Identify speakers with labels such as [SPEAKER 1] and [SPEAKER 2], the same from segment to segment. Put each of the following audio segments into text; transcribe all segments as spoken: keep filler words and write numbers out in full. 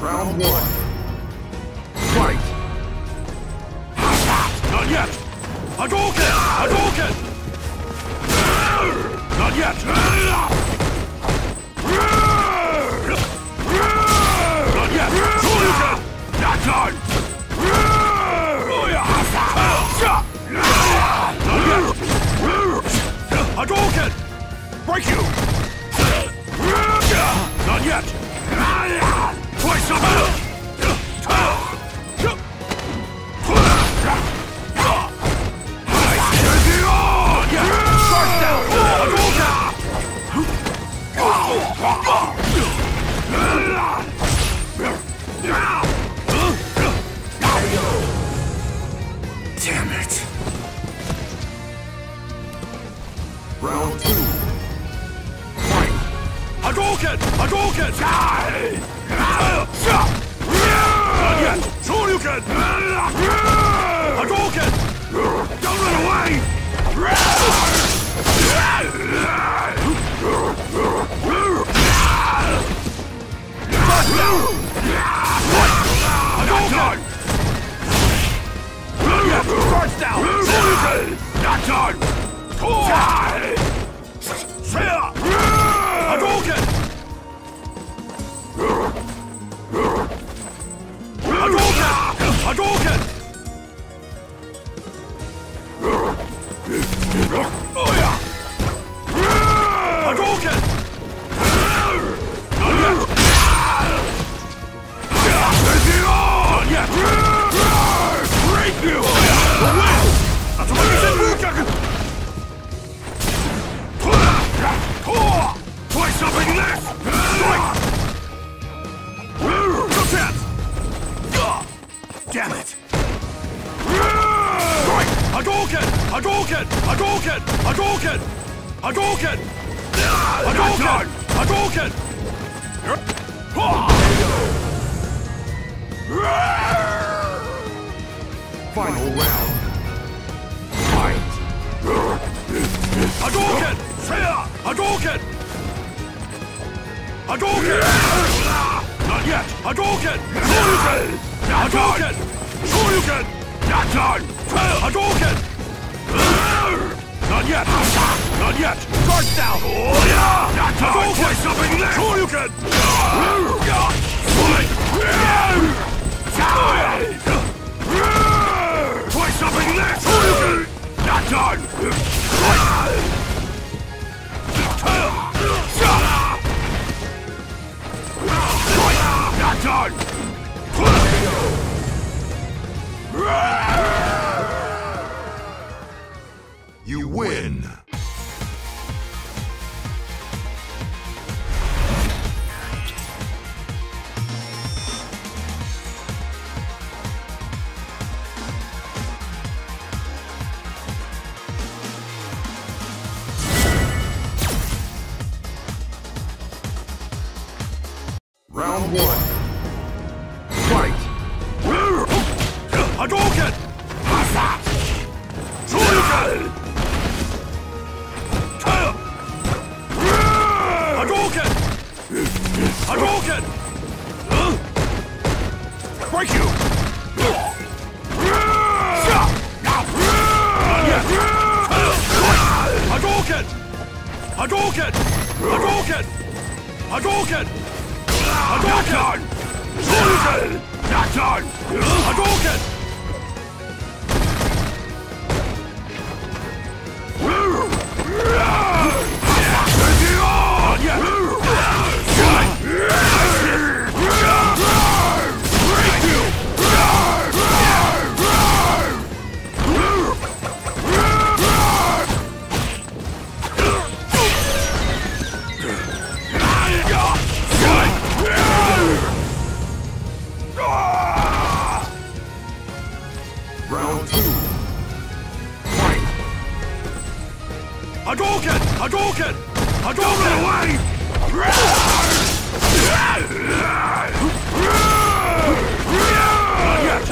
[SPEAKER 1] Round one. Fight!
[SPEAKER 2] Not yet! Hadouken! Hadouken! Not yet! Not yet! Hadouken! Not done! Not yet! Hadouken! Break you! Not yet! Twice up!
[SPEAKER 1] Damn it! Round two. Fight!
[SPEAKER 2] Hadouken! Hadouken! Not yet! Shoryuken! Hadouken! Don't run away! Hadouken! Not yet! Charge down! Shoryuken! Not done! Hadouken! Hadouken! Hadouken! Oh yeah! Hadouken! Not yet! Not yet! Break you! That's what you said, Blanka! Try something this! Good chance! Damn it! Right! Hadouken! Hadouken! Hadouken! Hadouken! Hadouken! Hadouken! Hadouken!
[SPEAKER 1] Final round. Fight!
[SPEAKER 2] Hadouken! Hadouken! Hadouken! Not yet! Hadouken! Shoryuken! Hadouken! Shoryuken! Not done! Hadouken! Not yet! Not yet! Charge down! Not done! Hadouken! Something there! Shoryuken! Try something there! Shoryuken! Not done! Not done!
[SPEAKER 1] You win! Round one. Fight!
[SPEAKER 2] Hadouken! Shoryuken! Hadouken! Hadouken! Break you! Not yet! Hadouken! Hadouken! Hadouken! Hadouken! Hadouken! Shoryuken! Not done! Hadouken! Not yet! Break you!
[SPEAKER 1] Round two. Fight!
[SPEAKER 2] Hadouken! Hadouken! Hadouken! Away! Not yet!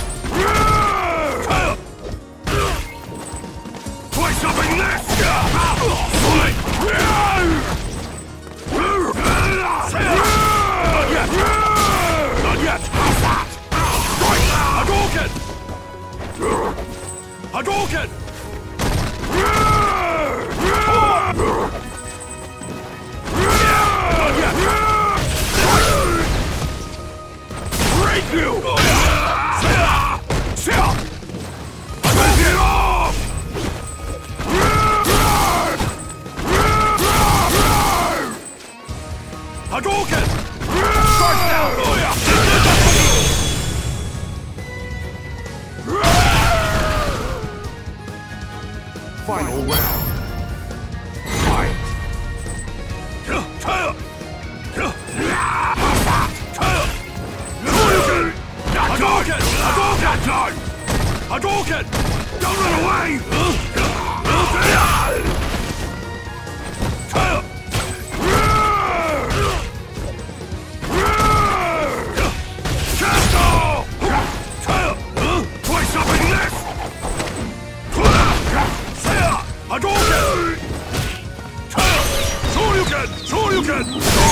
[SPEAKER 2] Try something this! Hadouken! Don't run away! Try something this! Hadouken! Shoryuken! Shoryuken!